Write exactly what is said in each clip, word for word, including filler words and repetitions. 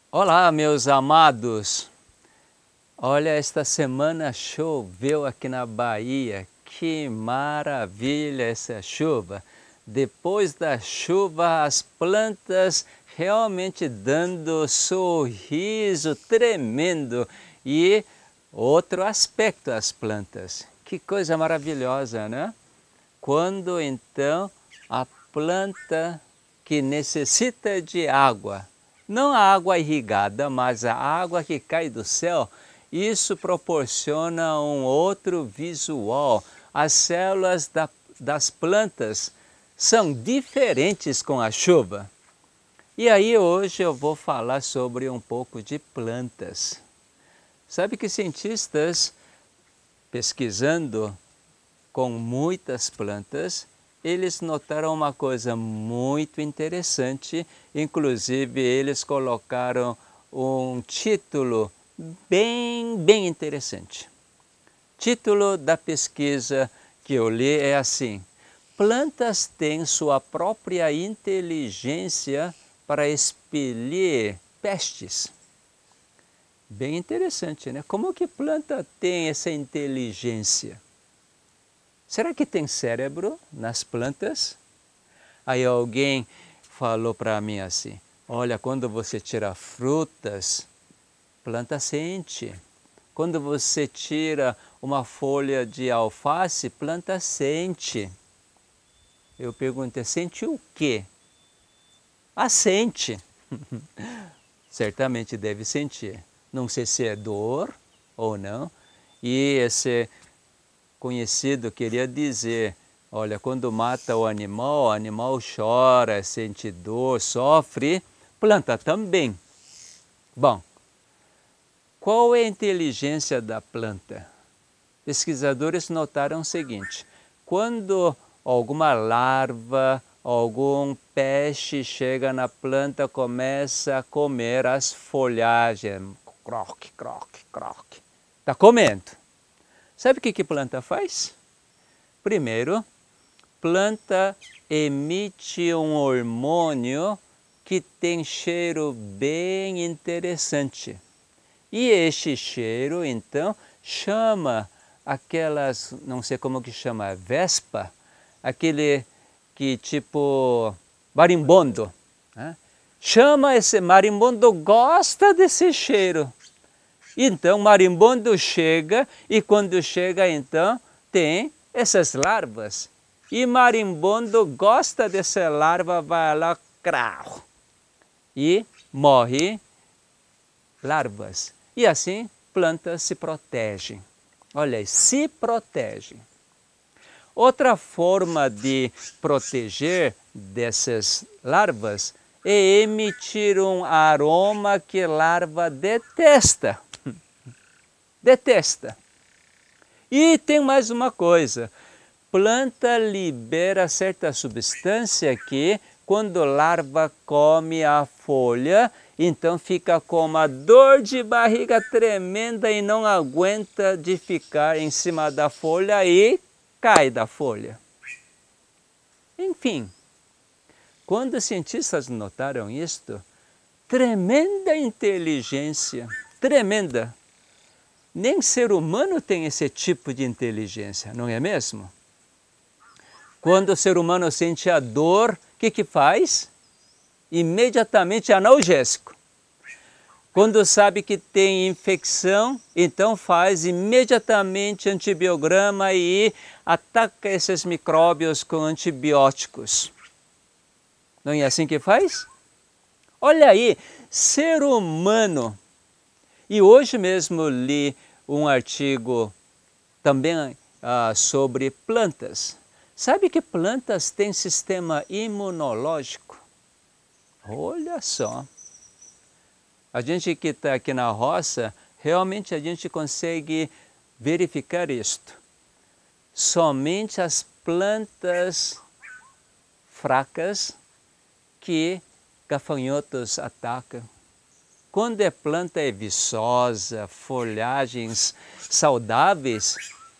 Olá, meus amados! Olha, esta semana choveu aqui na Bahia. Que maravilha essa chuva! Depois da chuva, as plantas realmente dando sorriso tremendo e outro aspecto às plantas. Que coisa maravilhosa, né? Quando então a planta que necessita de água, não a água irrigada, mas a água que cai do céu, isso proporciona um outro visual. As células da, das plantas são diferentes com a chuva. E aí hoje eu vou falar sobre um pouco de plantas. Sabe que cientistas, pesquisando com muitas plantas, eles notaram uma coisa muito interessante, inclusive eles colocaram um título bem, bem interessante. Título da pesquisa que eu li é assim: plantas têm sua própria inteligência para expelir pestes. Bem interessante, né? Como que planta tem essa inteligência? Será que tem cérebro nas plantas? Aí alguém falou para mim assim: olha, quando você tira frutas, planta sente. Quando você tira uma folha de alface, planta sente. Eu perguntei: sente o quê? Ah, sente. Certamente deve sentir. Não sei se é dor ou não. E esse conhecido queria dizer: olha, quando mata o animal, o animal chora, sente dor, sofre, planta também. Bom, qual é a inteligência da planta? Pesquisadores notaram o seguinte: quando alguma larva, algum peixe chega na planta, começa a comer as folhagens, croque, croque, croque, está comendo. Sabe o que que planta faz? Primeiro, planta emite um hormônio que tem cheiro bem interessante. E este cheiro, então, chama aquelas, não sei como que chama, vespa, aquele que tipo marimbondo, né? Chama esse marimbondo, gosta desse cheiro. Então, marimbondo chega e quando chega, então, tem essas larvas. E marimbondo gosta dessa larva, vai lá, crau, e morre larvas. E assim, plantas se protegem. Olha aí, se protegem. Outra forma de proteger dessas larvas é emitir um aroma que a larva detesta. Detesta. E tem mais uma coisa: planta libera certa substância que, quando a larva come a folha, então fica com uma dor de barriga tremenda e não aguenta de ficar em cima da folha e cai da folha. Enfim, quando os cientistas notaram isto, tremenda inteligência, tremenda. Nem ser humano tem esse tipo de inteligência, não é mesmo? Quando o ser humano sente a dor, o que que faz? Imediatamente analgésico. Quando sabe que tem infecção, então faz imediatamente antibiograma e ataca esses micróbios com antibióticos. Não é assim que faz? Olha aí, ser humano. E hoje mesmo li um artigo também ah, sobre plantas. Sabe que plantas têm sistema imunológico? Olha só. A gente que está aqui na roça, realmente a gente consegue verificar isto. Somente as plantas fracas que gafanhotos atacam. Quando a planta é viçosa, folhagens saudáveis,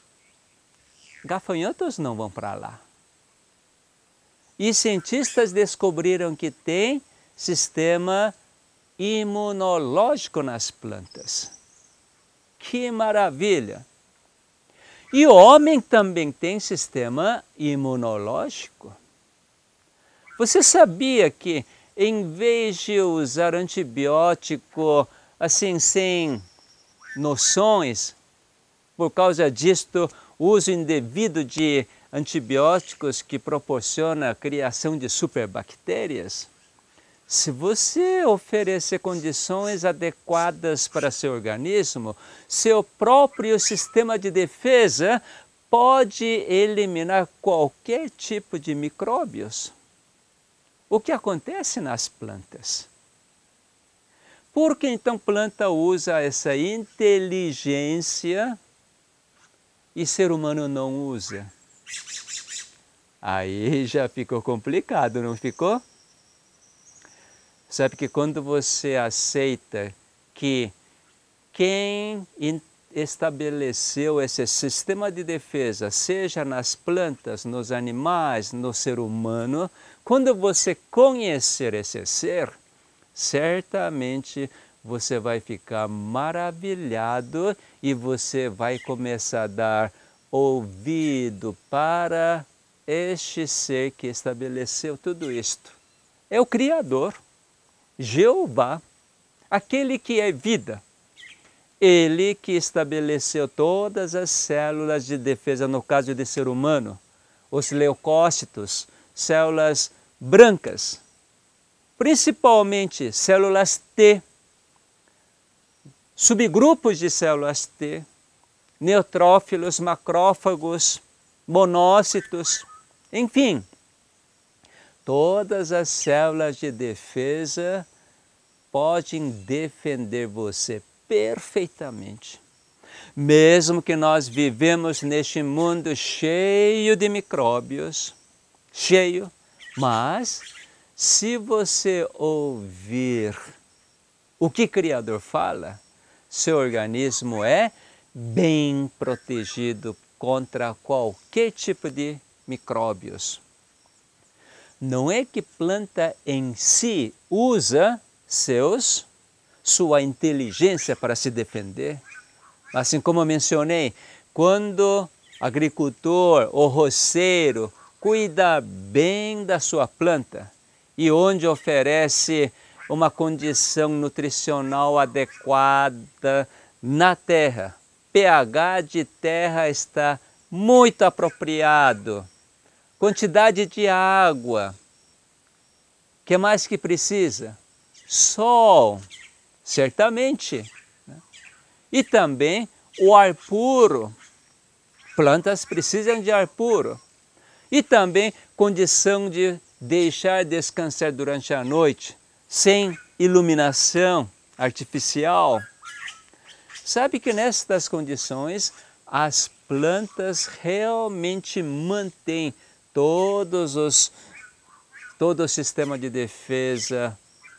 gafanhotos não vão para lá. E cientistas descobriram que tem sistema imunológico nas plantas. Que maravilha! E o homem também tem sistema imunológico. Você sabia que em vez de usar antibiótico assim sem noções, por causa disto, o uso indevido de antibióticos que proporciona a criação de superbactérias? Se você oferecer condições adequadas para seu organismo, seu próprio sistema de defesa pode eliminar qualquer tipo de micróbios. O que acontece nas plantas? Por que então planta usa essa inteligência e ser humano não usa? Aí já ficou complicado, não ficou? Sabe que quando você aceita que quem estabeleceu esse sistema de defesa, seja nas plantas, nos animais, no ser humano, quando você conhecer esse ser, certamente você vai ficar maravilhado e você vai começar a dar ouvido para este ser que estabeleceu tudo isto. É o Criador. Jeová, aquele que é vida, ele que estabeleceu todas as células de defesa, no caso de ser humano, os leucócitos, células brancas, principalmente células T, subgrupos de células T, neutrófilos, macrófagos, monócitos, enfim, todas as células de defesa podem defender você perfeitamente. Mesmo que nós vivemos neste mundo cheio de micróbios, cheio, mas se você ouvir o que o Criador fala, seu organismo é bem protegido contra qualquer tipo de micróbios. Não é que planta em si usa seus, sua inteligência para se defender. Assim como eu mencionei, quando o agricultor ou roceiro cuida bem da sua planta e onde oferece uma condição nutricional adequada na terra, pH de terra está muito apropriado, quantidade de água, o que mais que precisa? Sol, certamente. Né? E também o ar puro. Plantas precisam de ar puro. E também condição de deixar descansar durante a noite, sem iluminação artificial. Sabe que nestas condições, as plantas realmente mantêm todos os, todo o sistema de defesa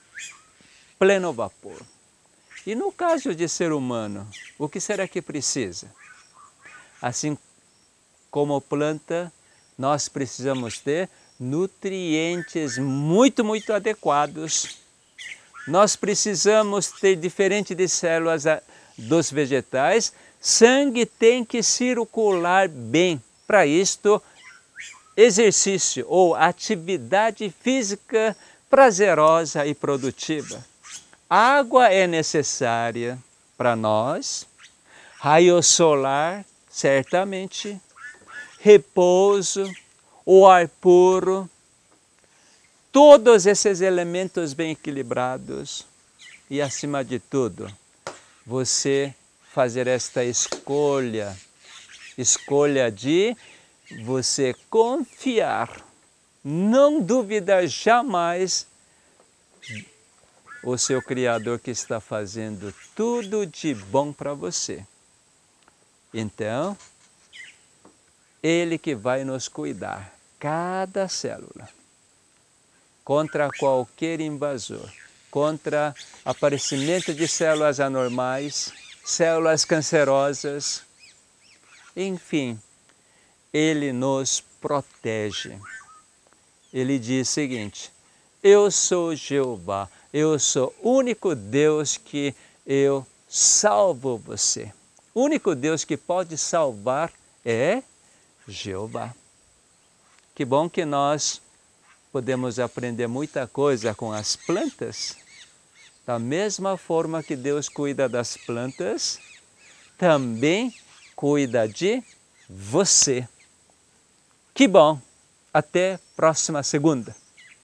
pleno vapor. E no caso de ser humano, o que será que precisa? Assim como planta, nós precisamos ter nutrientes muito, muito adequados. Nós precisamos ter, diferente de células dos vegetais, sangue tem que circular bem. Para isto, exercício ou atividade física prazerosa e produtiva. Água é necessária para nós, raio solar, certamente, repouso, o ar puro, todos esses elementos bem equilibrados e, acima de tudo, você fazer esta escolha, escolha de você confiar, não duvidar jamais o seu Criador que está fazendo tudo de bom para você. Então, Ele que vai nos cuidar, cada célula, contra qualquer invasor, contra aparecimento de células anormais, células cancerosas, enfim, Ele nos protege. Ele diz o seguinte: eu sou Jeová, Eu sou o único Deus que eu salvo você. O único Deus que pode salvar é Jeová. Que bom que nós podemos aprender muita coisa com as plantas. Da mesma forma que Deus cuida das plantas, também cuida de você. Que bom! Até próxima segunda.